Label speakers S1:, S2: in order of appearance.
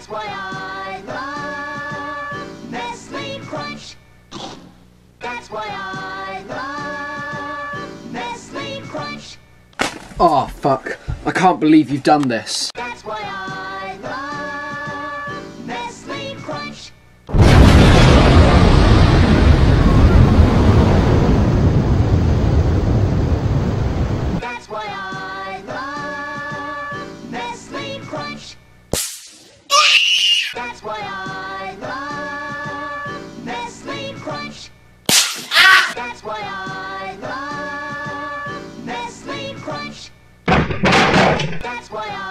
S1: That's why I love Nestle Crunch. That's why I love Nestle Crunch.
S2: Oh, fuck. I can't believe you've done this.
S1: That's why I love Nestle Crunch. That's why I love Nestle Crunch. That's why I love Nestle Crunch. That's why I love Nestle Crunch. That's why I